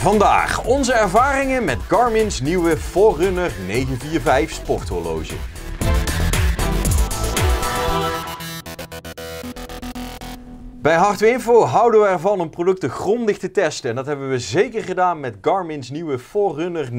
Vandaag onze ervaringen met Garmin's nieuwe Forerunner 945 sporthorloge. Bij Hardware Info houden we ervan om producten grondig te testen en dat hebben we zeker gedaan met Garmin's nieuwe Forerunner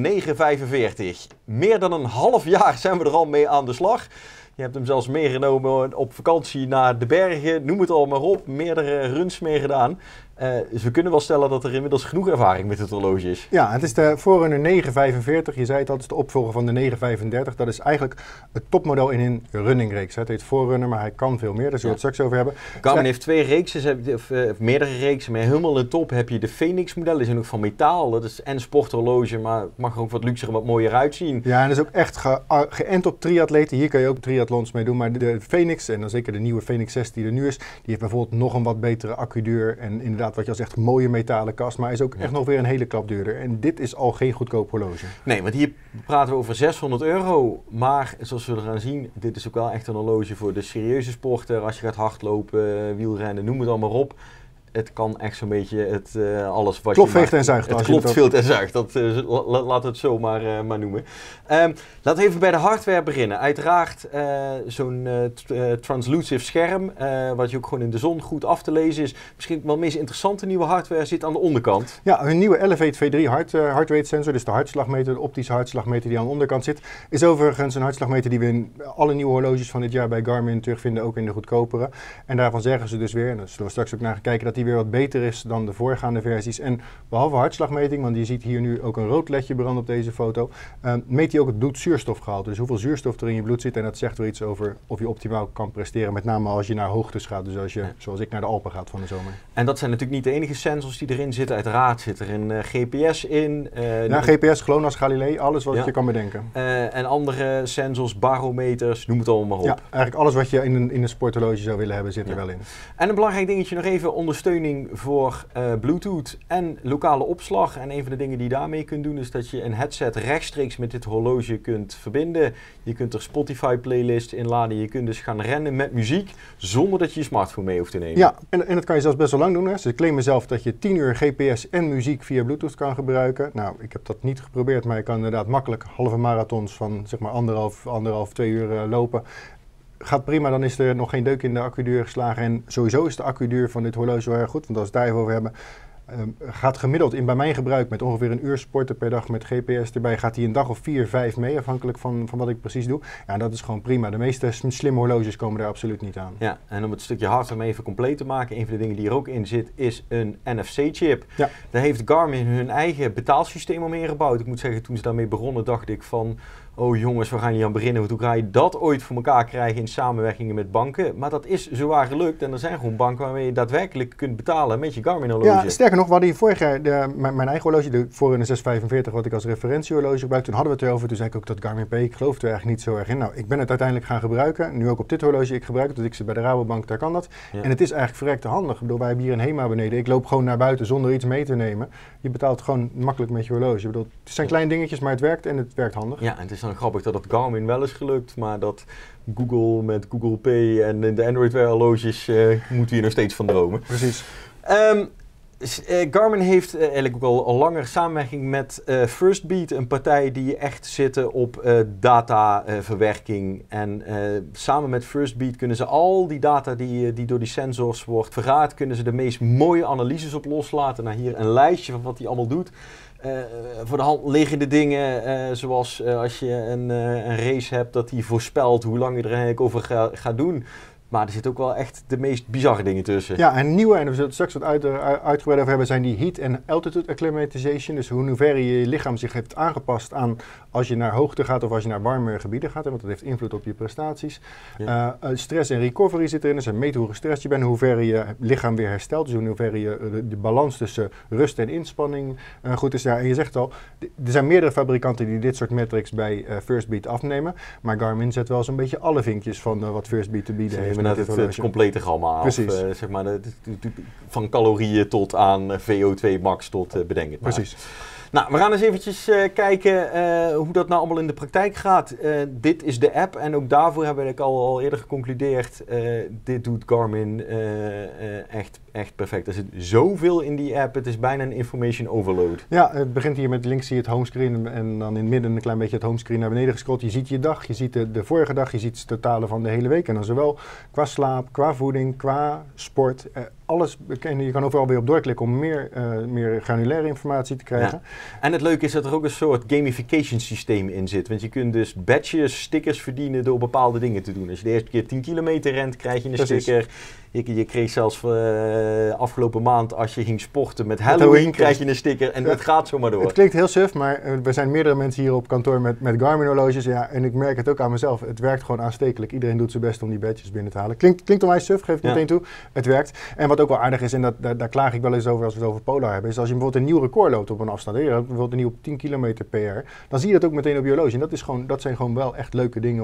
945. Meer dan een half jaar zijn we er al mee aan de slag. Je hebt hem zelfs meegenomen op vakantie naar de bergen, noem het al maar op, meerdere runs mee gedaan. Dus we kunnen wel stellen dat er inmiddels genoeg ervaring met het horloge is. Ja, het is de Forerunner 945. Je zei het al, het is de opvolger van de 935. Dat is eigenlijk het topmodel in een runningreeks. Het heet Forerunner, maar hij kan veel meer. Daar zullen we het straks over hebben. Garmin heeft twee reeksen, of meerdere reeksen. Maar helemaal in de top heb je de Phoenix model. Die zijn ook van metaal. Dat is en sporthorloge, maar het mag er ook wat luxer en wat mooier uitzien. Ja, en dat is ook echt geënt op triatleten. Hier kan je ook triathlons mee doen. Maar de Phoenix, en dan zeker de nieuwe Phoenix 6 die er nu is, die heeft bijvoorbeeld nog een wat betere accuduur. En inderdaad, wat je al zegt, mooie metalen kast, maar hij is ook echt nog weer een hele klap duurder. En dit is al geen goedkoop horloge. Nee, want hier praten we over €600. Maar zoals we gaan zien, dit is ook wel echt een horloge voor de serieuze sporter. Als je gaat hardlopen, wielrennen, noem het allemaal op. Het kan echt zo'n beetje alles wat klopt, je veegt en zuigt. Het klopt, veegt en zuigt. Laten we het zo maar noemen. Laten we even bij de hardware beginnen. Uiteraard zo'n translucent scherm, wat je ook gewoon in de zon goed af te lezen is. Misschien wel het meest interessante nieuwe hardware zit aan de onderkant. Ja, een nieuwe Elevate V3 heart rate sensor, dus de hartslagmeter, de optische hartslagmeter die aan de onderkant zit, is overigens een hartslagmeter die we in alle nieuwe horloges van dit jaar bij Garmin terugvinden, ook in de goedkopere. En daarvan zeggen ze dus weer, en daar zullen we straks ook naar kijken, dat die weer wat beter is dan de voorgaande versies. En behalve hartslagmeting, want je ziet hier nu ook een rood ledje branden op deze foto, meet hij ook het bloedzuurstofgehalte. Dus hoeveel zuurstof er in je bloed zit. En dat zegt weer iets over of je optimaal kan presteren. Met name als je naar hoogtes gaat. Dus als je, zoals ik, naar de Alpen gaat van de zomer. En dat zijn natuurlijk niet de enige sensors die erin zitten. Uiteraard zit er een GPS in. Ja, GPS, GLONASS, Galilei, alles wat je kan bedenken. En andere sensors, barometers, noem het allemaal op. Ja, eigenlijk alles wat je in een sporthorloge zou willen hebben, zit er wel in. En een belangrijk dingetje nog even, ondersteuning voor Bluetooth en lokale opslag. En een van de dingen die je daarmee kunt doen is dat je een headset rechtstreeks met dit horloge kunt verbinden. Je kunt er Spotify playlist inladen. Je kunt dus gaan rennen met muziek zonder dat je je smartphone mee hoeft te nemen. Ja, en dat kan je zelfs best wel lang doen. Hè. Ze claimen zelf dat je 10 uur GPS en muziek via Bluetooth kan gebruiken. Nou, ik heb dat niet geprobeerd, maar je kan inderdaad makkelijk halve marathons van zeg maar anderhalf, 2 uur lopen. Gaat prima, dan is er nog geen deuk in de accuduur geslagen. En sowieso is de accuduur van dit horloge heel erg goed. Want als we het daar even over hebben, gaat gemiddeld bij mijn gebruik met ongeveer een uur sporten per dag met GPS erbij, gaat hij een dag of 4, 5 mee, afhankelijk van wat ik precies doe. Ja, dat is gewoon prima. De meeste slimme horloges komen daar absoluut niet aan. Ja, en om het stukje hardware even compleet te maken, een van de dingen die er ook in zit, is een NFC-chip. Ja. Daar heeft Garmin hun eigen betaalsysteem omheen gebouwd. Ik moet zeggen, toen ze daarmee begonnen, dacht ik van, oh jongens, we gaan hier aan beginnen, want hoe ga je dat ooit voor elkaar krijgen in samenwerkingen met banken? Maar dat is zowaar gelukt en er zijn gewoon banken waarmee je daadwerkelijk kunt betalen met je Garmin horloge. Ja, sterker nog, we hadden hier vorig jaar mijn eigen horloge, de Forerunner 645, wat ik als referentiehorloge gebruik. Toen hadden we het erover, toen zei ik ook dat Garmin Pay, ik geloofde er eigenlijk niet zo erg in. Nou, ik ben het uiteindelijk gaan gebruiken, nu ook op dit horloge, ik gebruik het, dus ik zit bij de Rabobank, daar kan dat. Ja. En het is eigenlijk verrekte handig. Ik bedoel, wij hebben hier een HEMA beneden, ik loop gewoon naar buiten zonder iets mee te nemen. Je betaalt gewoon makkelijk met je horloge. Ik bedoel, het zijn kleine dingetjes, maar het werkt en het werkt handig. Ja, en het is dan grappig dat het Garmin wel is gelukt, maar dat Google met Google Pay en de Android Wear horloges moeten hier nog steeds van dromen. Precies. Garmin heeft eigenlijk ook al langer samenwerking met Firstbeat, een partij die echt zitten op dataverwerking. En samen met Firstbeat kunnen ze al die data die door die sensors wordt vergaard, kunnen ze de meest mooie analyses op loslaten. Nou, hier een lijstje van wat die allemaal doet. Voor de hand liggende dingen, zoals als je een race hebt, dat die voorspelt hoe lang je er eigenlijk over gaat doen. Maar er zitten ook wel echt de meest bizarre dingen tussen. Ja, en nieuwe, en we zullen het straks wat uitgebreid over hebben, zijn die heat en altitude acclimatization. Dus hoe ver je lichaam zich heeft aangepast aan als je naar hoogte gaat of als je naar warmere gebieden gaat. Want dat heeft invloed op je prestaties. Ja. Stress en recovery zit erin. Dus je meet hoe gestrest je bent, hoe ver je lichaam weer herstelt. Dus hoe ver je de balans tussen rust en inspanning goed is. Ja, en je zegt al, er zijn meerdere fabrikanten die dit soort metrics bij Firstbeat afnemen. Maar Garmin zet wel zo'n beetje alle vinkjes van wat Firstbeat te bieden heeft. Het complete gamma af. Precies. Zeg maar van calorieën tot aan VO2 max tot bedenken. Precies. Nou, we gaan eens eventjes kijken hoe dat nou allemaal in de praktijk gaat. Dit is de app en ook daarvoor hebben we al eerder geconcludeerd. Dit doet Garmin echt perfect. Er zit zoveel in die app, het is bijna een information overload. Ja, het begint hier met links zie je het homescreen en dan in het midden een klein beetje het homescreen naar beneden gescrolld. Je ziet je dag, je ziet de vorige dag, je ziet het totale van de hele week. En dan zowel qua slaap, qua voeding, qua sport, alles. En je kan overal weer op doorklikken om meer granulaire informatie te krijgen. Ja. En het leuke is dat er ook een soort gamification systeem in zit. Want je kunt dus badges, stickers verdienen door bepaalde dingen te doen. Als je de eerste keer 10 kilometer rent, krijg je een sticker. Je kreeg zelfs afgelopen maand, als je ging sporten met Halloween, krijg je een sticker en het gaat zomaar door. Het klinkt heel suf, maar er zijn meerdere mensen hier op kantoor met Garmin horloges. Ja, en ik merk het ook aan mezelf. Het werkt gewoon aanstekelijk. Iedereen doet zijn best om die badges binnen te halen. Klinkt om mij suf, geef ik meteen toe. Het werkt. En wat ook wel aardig is, en daar klaag ik wel eens over als we het over Polar hebben, is als je bijvoorbeeld een nieuw record loopt op een afstand, bijvoorbeeld een nieuw 10 kilometer PR, dan zie je dat ook meteen op je horloge. En dat zijn gewoon wel echt leuke dingen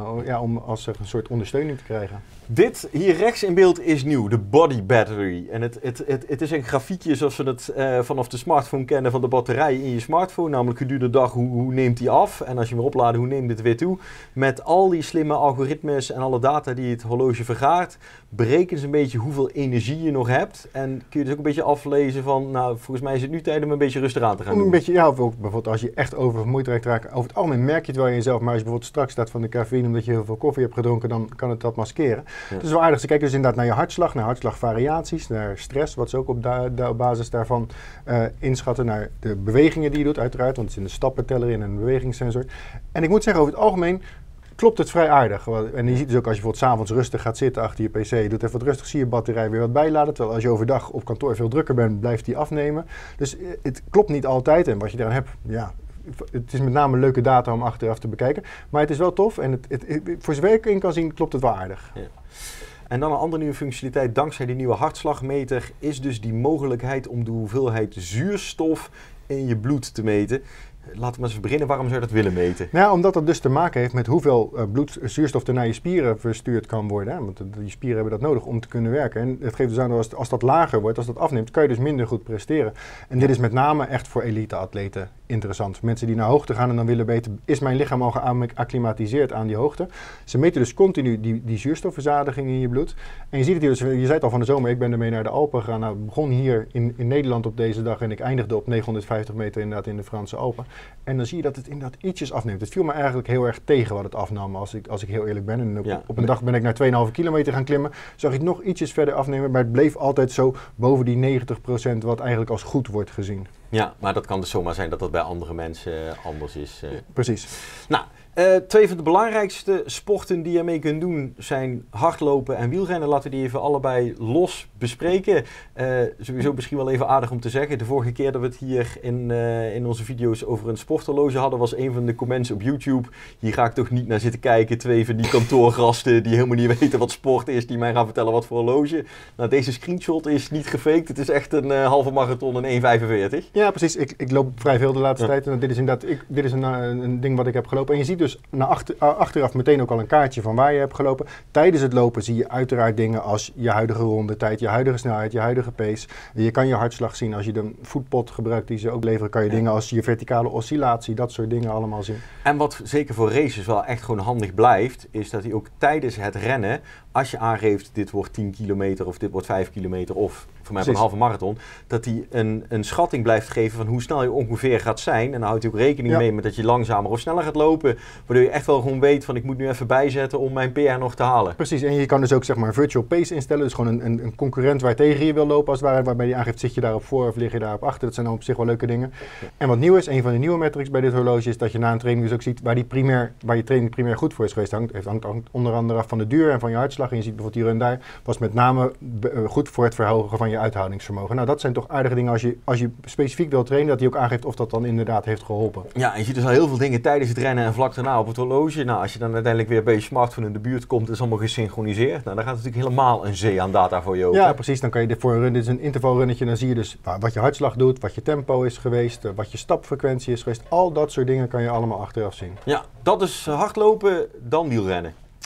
om als een soort ondersteuning te krijgen. Dit hier rechts in beeld is nieuw, de body battery. En het is een grafiekje zoals we het vanaf de smartphone kennen van de batterij in je smartphone. Namelijk gedurende de dag, hoe neemt die af? En als je hem opladen, hoe neemt het weer toe? Met al die slimme algoritmes en alle data die het horloge vergaart, berekenen ze een beetje hoeveel energie je nog hebt. En kun je dus ook een beetje aflezen van, nou, volgens mij is het nu tijd om een beetje rustig aan te gaan doen. Een beetje, ja, of ook bijvoorbeeld als je echt oververmoeid raakt. Over het algemeen merk je het wel in jezelf, maar als je bijvoorbeeld straks staat van de cafeïne omdat je heel veel koffie hebt gedronken, dan kan het dat maskeren. Ja. Het is wel aardig. Ze kijken dus inderdaad naar je hartslag, naar hartslagvariaties, naar stress, wat ze ook op basis daarvan inschatten, naar de bewegingen die je doet uiteraard, want het is in de stappenteller in en een bewegingssensor. En ik moet zeggen, over het algemeen klopt het vrij aardig. En je ziet dus ook als je bijvoorbeeld 's avonds rustig gaat zitten achter je pc, je doet even wat rustig, zie je batterij weer wat bijladen. Terwijl als je overdag op kantoor veel drukker bent, blijft die afnemen. Dus het klopt niet altijd. En wat je daaraan hebt, ja, het is met name leuke data om achteraf te bekijken. Maar het is wel tof en voor zover ik in kan zien, klopt het wel aardig. Ja. En dan een andere nieuwe functionaliteit, dankzij die nieuwe hartslagmeter, is dus die mogelijkheid om de hoeveelheid zuurstof in je bloed te meten. Laten we maar eens beginnen. Waarom zou je dat willen meten? Nou, omdat dat dus te maken heeft met hoeveel zuurstof er naar je spieren verstuurd kan worden. Hè? Want die spieren hebben dat nodig om te kunnen werken. En het geeft dus aan dat als dat lager wordt, als dat afneemt, kan je dus minder goed presteren. En dit is met name echt voor elite-atleten interessant. Mensen die naar hoogte gaan en dan willen weten, is mijn lichaam al geacclimatiseerd aan die hoogte? Ze meten dus continu die zuurstofverzadiging in je bloed. En je ziet het hier, dus, je zei het al van de zomer, ik ben ermee naar de Alpen gegaan. Nou, ik begon hier in Nederland op deze dag en ik eindigde op 950 meter inderdaad in de Franse Alpen. En dan zie je dat het inderdaad ietsjes afneemt. Het viel me eigenlijk heel erg tegen wat het afnam, als ik heel eerlijk ben. En op een dag ben ik naar 2,5 kilometer gaan klimmen. Zag ik nog ietsjes verder afnemen, maar het bleef altijd zo boven die 90% wat eigenlijk als goed wordt gezien. Ja, maar dat kan dus zomaar zijn dat dat bij andere mensen anders is. Ja, precies. Nou, twee van de belangrijkste sporten die je mee kunt doen zijn hardlopen en wielrennen. Laten we die even allebei los bespreken. Sowieso misschien wel even aardig om te zeggen. De vorige keer dat we het hier in onze video's over een sporthorloge hadden, was een van de comments op YouTube: hier ga ik toch niet naar zitten kijken. Twee van die kantoorgasten die helemaal niet weten wat sport is, die mij gaan vertellen wat voor horloge. Nou, deze screenshot is niet gefaked. Het is echt een halve marathon in 1,45. Ja, precies. Ik loop vrij veel de laatste tijd. En dit is inderdaad een ding wat ik heb gelopen. En je ziet dus achteraf meteen ook al een kaartje van waar je hebt gelopen. Tijdens het lopen zie je uiteraard dingen als je huidige rondetijd, je huidige snelheid, je huidige pace. Je kan je hartslag zien. Als je de voetpot gebruikt die ze ook leveren, kan je dingen als je verticale oscillatie, dat soort dingen allemaal zien. En wat zeker voor races wel echt gewoon handig blijft, is dat hij ook tijdens het rennen, als je aangeeft dit wordt 10 kilometer of dit wordt 5 kilometer of voor mij een halve marathon, dat hij een schatting blijft geven van hoe snel je ongeveer gaat zijn. En dan houdt hij ook rekening mee met dat je langzamer of sneller gaat lopen, waardoor je echt wel gewoon weet van ik moet nu even bijzetten om mijn PR nog te halen. Precies, en je kan dus ook zeg maar virtual pace instellen, dus gewoon een concurrent waar tegen je wil lopen als het ware, waarbij die aangeeft zit je daarop voor of lig je daarop achter. Dat zijn dan op zich wel leuke dingen. Ja. En wat nieuw is, een van de nieuwe metrics bij dit horloge is dat je na een training dus ook ziet waar je training primair goed voor is geweest. Hangt onder andere af van de duur en van je hartslag. En je ziet bijvoorbeeld hier en daar was met name goed voor het verhogen van je uithoudingsvermogen. Nou, dat zijn toch aardige dingen als je specifiek wil trainen, dat hij ook aangeeft of dat dan inderdaad heeft geholpen. Ja, en je ziet dus al heel veel dingen tijdens het rennen en vlak daarna op het horloge. Nou, als je dan uiteindelijk weer bij je smartphone in de buurt komt, is allemaal gesynchroniseerd. Nou, dan gaat natuurlijk helemaal een zee aan data voor je open. Ja, precies. Dan kan je voor een run, dit is een intervalrunnetje, dan zie je dus wat je hartslag doet, wat je tempo is geweest, wat je stapfrequentie is geweest. Al dat soort dingen kan je allemaal achteraf zien. Ja, dat is hardlopen, dan wielrennen.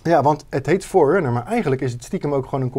Ja, want het heet Forerunner, maar eigenlijk is het stiekem ook gewoon een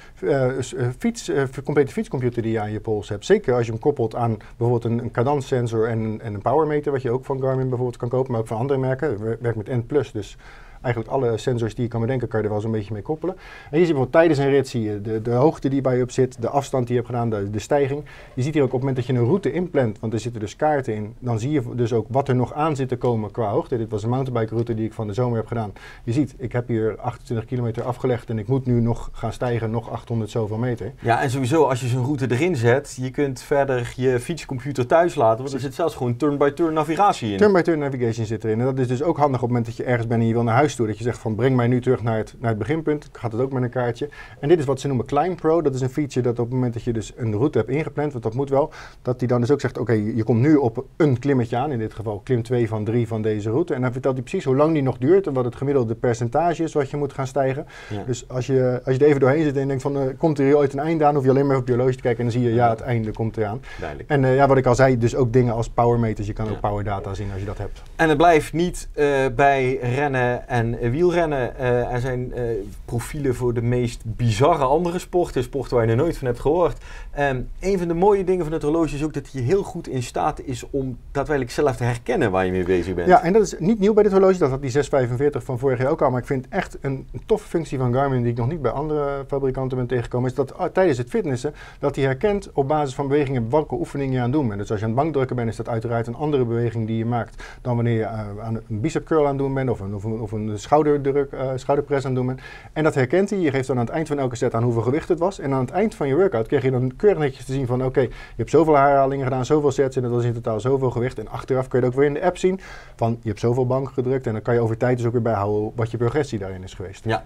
complete fietscomputer die je aan je pols hebt. Zeker als je hem koppelt aan bijvoorbeeld een cadanssensor en een powermeter, wat je ook van Garmin bijvoorbeeld kan kopen, maar ook van andere merken. Het werkt met N+, dus eigenlijk alle sensors die je kan bedenken, kan je er wel zo'n beetje mee koppelen. En je ziet bijvoorbeeld tijdens een rit zie je de hoogte die bij je op zit, de afstand die je hebt gedaan, de stijging. Je ziet hier ook op het moment dat je een route inplant, want er zitten dus kaarten in, dan zie je dus ook wat er nog aan zit te komen qua hoogte. Dit was een mountainbike route die ik van de zomer heb gedaan. Je ziet, ik heb hier 28 kilometer afgelegd en ik moet nu nog gaan stijgen, nog 800 zoveel meter. Ja, en sowieso als je zo'n route erin zet, je kunt verder je fietscomputer thuis laten, want er zit zelfs gewoon turn-by-turn navigatie in. Turn-by-turn navigation zit erin en dat is dus ook handig op het moment dat je ergens bent en je wil naar huis toe, dat je zegt van breng mij nu terug naar het beginpunt, gaat het ook met een kaartje. En dit is wat ze noemen Climb Pro, dat is een feature dat op het moment dat je dus een route hebt ingepland, want dat moet wel, dat die dan dus ook zegt, oké, je komt nu op een klimmetje aan, in dit geval klim 2 van 3 van deze route, en dan vertelt hij precies hoe lang die nog duurt en wat het gemiddelde percentage is wat je moet gaan stijgen. Ja. Dus als je er even doorheen zit en je denkt van, komt er hier ooit een einde aan, hoef je alleen maar op je horloge te kijken en dan zie je, ja, het einde komt eraan. Duidelijk. En wat ik al zei, dus ook dingen als powermeters, je kan ook powerdata zien als je dat hebt. En het blijft niet bij rennen en wielrennen. Er zijn profielen voor de meest bizarre andere sporten waar je nog nooit van hebt gehoord. Een van de mooie dingen van het horloge is ook dat hij heel goed in staat is om daadwerkelijk zelf te herkennen waar je mee bezig bent. Ja, en dat is niet nieuw bij dit horloge, dat had die 645 van vorig jaar ook al, maar ik vind echt een toffe functie van Garmin die ik nog niet bij andere fabrikanten ben tegengekomen, is dat tijdens het fitnessen, dat hij herkent op basis van bewegingen welke oefening je aan het doen bent. Dus als je aan het bankdrukken bent, is dat uiteraard een andere beweging die je maakt dan wanneer je aan een bicep curl aan het doen bent of een schouderpress aan het doen bent. En dat herkent hij. Je geeft dan aan het eind van elke set aan hoeveel gewicht het was. En aan het eind van je workout krijg je dan keurig netjes te zien van oké, je hebt zoveel herhalingen gedaan, zoveel sets en dat was in totaal zoveel gewicht. En achteraf kun je het ook weer in de app zien van je hebt zoveel banken gedrukt en dan kan je over tijd dus ook weer bijhouden wat je progressie daarin is geweest. Ja.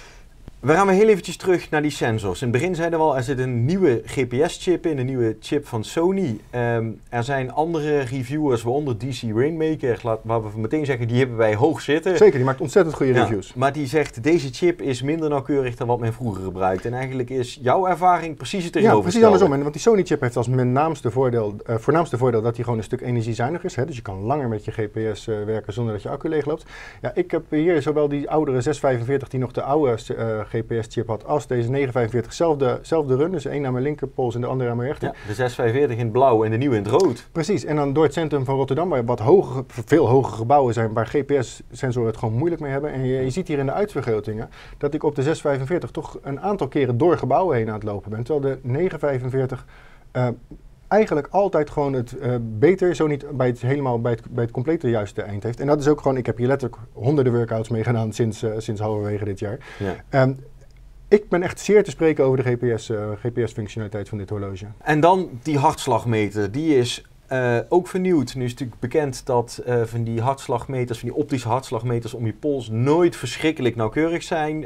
We gaan weer heel eventjes terug naar die sensors. In het begin zeiden we al, er zit een nieuwe GPS-chip in, een nieuwe chip van Sony. Er zijn andere reviewers, waaronder DC Rainmaker, waar we meteen zeggen, die hebben wij hoog zitten. Zeker, die maakt ontzettend goede reviews. Maar die zegt, deze chip is minder nauwkeurig dan wat men vroeger gebruikte. En eigenlijk is jouw ervaring precies het tegenovergestelde. Ja, precies andersom. Want die Sony-chip heeft als voornaamste voordeel dat hij gewoon een stuk energiezuiniger is. Hè? Dus je kan langer met je GPS werken zonder dat je accu leegloopt. Ja, ik heb hier zowel die oudere 645 die nog de oude GPS-chip had als deze 945 zelfde run. Dus één aan mijn linkerpols en de andere aan mijn rechter. Ja, de 645 in het blauw en de nieuwe in het rood. Precies. En dan door het centrum van Rotterdam, waar veel hogere gebouwen zijn, waar GPS-sensoren het gewoon moeilijk mee hebben. En je ziet hier in de uitvergrotingen dat ik op de 645 toch een aantal keren door gebouwen heen aan het lopen ben. Terwijl de 945 eigenlijk altijd gewoon het beter, zo niet bij het complete juiste eind heeft. En dat is ook gewoon, ik heb hier letterlijk honderden workouts mee gedaan sinds halverwege dit jaar. Ja. Ik ben echt zeer te spreken over de GPS-functionaliteit van dit horloge. En dan die hartslagmeter, die is ook vernieuwd. Nu is het natuurlijk bekend dat van die hartslagmeters, van die optische hartslagmeters om je pols nooit verschrikkelijk nauwkeurig zijn.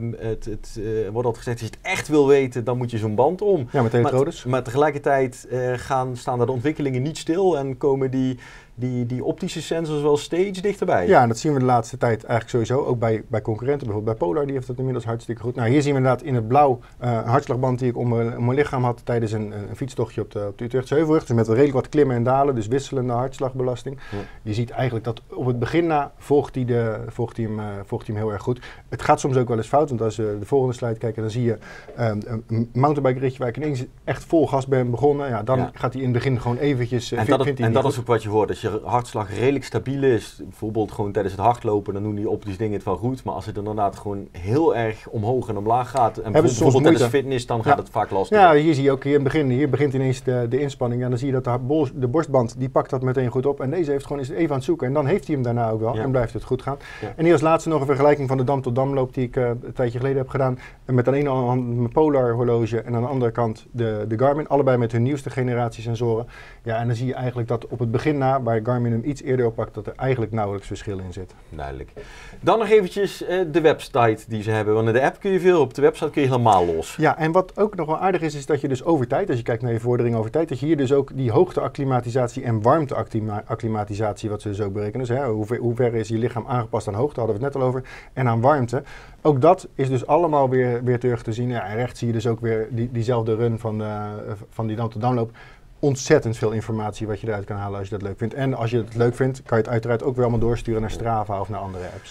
Wordt altijd gezegd, als je het echt wil weten, dan moet je zo'n band om. Ja, met elektrodes. Maar tegelijkertijd staan daar de ontwikkelingen niet stil en komen die optische sensors wel steeds dichterbij. Ja, en dat zien we de laatste tijd eigenlijk sowieso. Ook bij concurrenten, bijvoorbeeld bij Polar, die heeft dat inmiddels hartstikke goed. Nou, hier zien we inderdaad in het blauw een hartslagband die ik om mijn lichaam had tijdens een fietstochtje op de Utrechtse Heuvelrug. Dus met redelijk wat klimmen en dalen, dus wisselende hartslagbelasting. Ja. Je ziet eigenlijk dat op het begin na volgt hij hem heel erg goed. Het gaat soms ook wel eens fout, want als we de volgende slide kijken, dan zie je een mountainbike ritje waar ik ineens echt vol gas ben begonnen. Ja, dan gaat hij in het begin gewoon eventjes... En dat is ook wat je hoort. Als je hartslag redelijk stabiel is, bijvoorbeeld gewoon tijdens het hardlopen, dan doen die optische dingen het wel goed. Maar als het inderdaad gewoon heel erg omhoog en omlaag gaat, en bijvoorbeeld tijdens fitness, dan gaat het vaak lastig. Ja, hier zie je ook hier in het begin, hier begint ineens de inspanning. En dan zie je dat de borstband, die pakt dat meteen goed op. En deze heeft gewoon eens even aan het zoeken. En dan heeft hij hem daarna ook wel en blijft het goed gaan. Ja. En hier als laatste nog een vergelijking van de dam-tot-damloop die ik een tijdje geleden heb gedaan. Met aan de ene hand mijn Polar horloge en aan de andere kant de Garmin. Allebei met hun nieuwste generatie sensoren. Ja, en dan zie je eigenlijk dat op het begin na, waar Garmin hem iets eerder oppakt, dat er eigenlijk nauwelijks verschil in zit. Duidelijk. Dan nog eventjes de website die ze hebben. Want in de app kun je veel, op de website kun je helemaal los. Ja, en wat ook nog wel aardig is dat je dus over tijd, als je kijkt naar je vordering over tijd, dat je hier dus ook die hoogte-acclimatisatie en warmte-acclimatisatie, wat ze dus ook berekenen. Dus hoe ver is je lichaam aangepast aan hoogte, hadden we het net al over, en aan warmte. Ook dat is dus allemaal weer terug te zien. Ja, en rechts zie je dus ook weer diezelfde run van die dam-tot-damloop. Ontzettend veel informatie wat je eruit kan halen als je dat leuk vindt. En als je het leuk vindt, kan je het uiteraard ook weer allemaal doorsturen naar Strava of naar andere apps.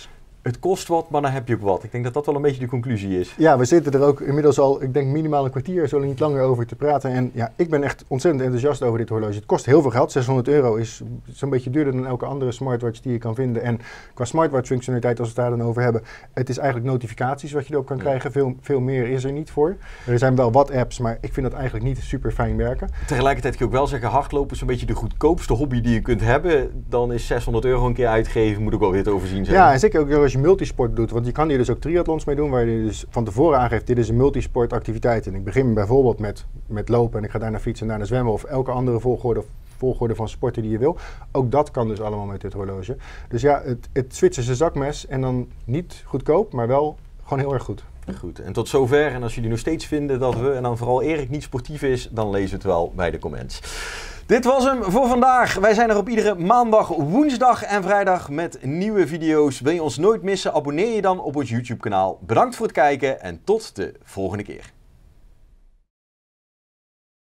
Het kost wat, maar dan heb je ook wat. Ik denk dat dat wel een beetje de conclusie is. Ja, we zitten er ook inmiddels al, ik denk minimaal een kwartier, zo niet langer over te praten. En ja, ik ben echt ontzettend enthousiast over dit horloge. Het kost heel veel geld. €600 is zo'n beetje duurder dan elke andere smartwatch die je kan vinden. En qua smartwatch functionaliteit, als we het daar dan over hebben, het is eigenlijk notificaties wat je erop kan krijgen. Veel meer is er niet voor. Er zijn wel wat apps, maar ik vind dat eigenlijk niet super fijn werken. Tegelijkertijd kun je ook wel zeggen, hardlopen is een beetje de goedkoopste hobby die je kunt hebben. Dan is €600 een keer uitgeven, moet ook wel weer te overzien zijn. Ja, en zeker ook als je multisport doet. Want je kan hier dus ook triathlons mee doen, waar je dus van tevoren aangeeft, dit is een multisportactiviteit. En ik begin bijvoorbeeld met lopen en ik ga daarna fietsen en daarna zwemmen of elke andere volgorde van sporten die je wil. Ook dat kan dus allemaal met dit horloge. Dus ja, het Zwitserse zakmes en dan niet goedkoop, maar wel gewoon heel erg goed. Goed, en tot zover. En als jullie nog steeds vinden dat we, en dan vooral Erik, niet sportief is, dan lees het wel bij de comments. Dit was hem voor vandaag. Wij zijn er op iedere maandag, woensdag en vrijdag met nieuwe video's. Wil je ons nooit missen, abonneer je dan op ons YouTube kanaal. Bedankt voor het kijken en tot de volgende keer.